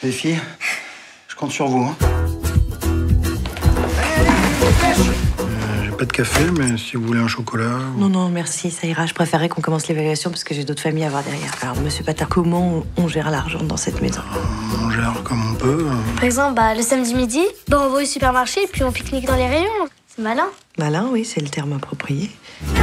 Les filles, je compte sur vous. Hein. J'ai pas de café, mais si vous voulez un chocolat... Non, non, merci, ça ira. Je préférerais qu'on commence l'évaluation parce que j'ai d'autres familles à voir derrière. Alors, monsieur Patard, comment on gère l'argent dans cette maison? On gère comme on peut. Par exemple, le samedi midi, on va au supermarché et puis on pique-nique dans les rayons. C'est malin. Malin, oui, c'est le terme approprié.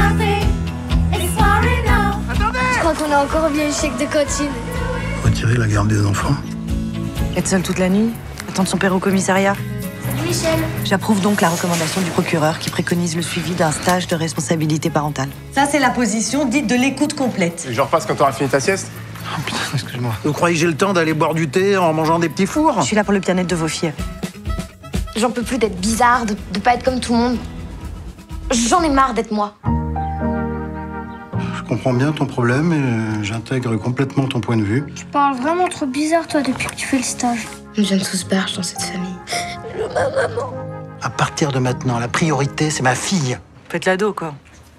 Je crois qu'on a encore oublié le chèque de cantine. Retirer la garde des enfants. Être seule toute la nuit? Attendre son père au commissariat? Salut Michel. J'approuve donc la recommandation du procureur qui préconise le suivi d'un stage de responsabilité parentale. Ça, c'est la position dite de l'écoute complète. Et je repasse quand t'auras fini ta sieste? Oh putain, excuse-moi. Vous croyez que j'ai le temps d'aller boire du thé en mangeant des petits fours? Je suis là pour le bien-être de vos filles. J'en peux plus d'être bizarre, de pas être comme tout le monde. J'en ai marre d'être moi. Je comprends bien ton problème et j'intègre complètement ton point de vue. Tu parles vraiment trop bizarre, toi, depuis que tu fais le stage. On devient tous berges dans cette famille. Ma maman. À partir de maintenant, la priorité, c'est ma fille. Faites l'ado, quoi.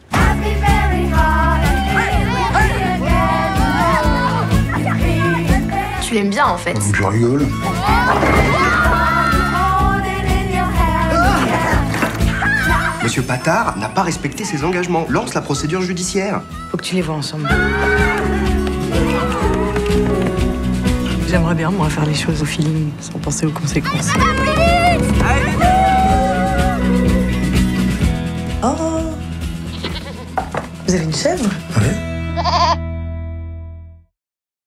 Tu l'aimes bien, en fait. Je rigole. Monsieur Patard n'a pas respecté ses engagements. Lance la procédure judiciaire. Faut que tu les vois ensemble. J'aimerais bien, moi, faire les choses au feeling, sans penser aux conséquences. Oh! Vous avez une chèvre? Ouais.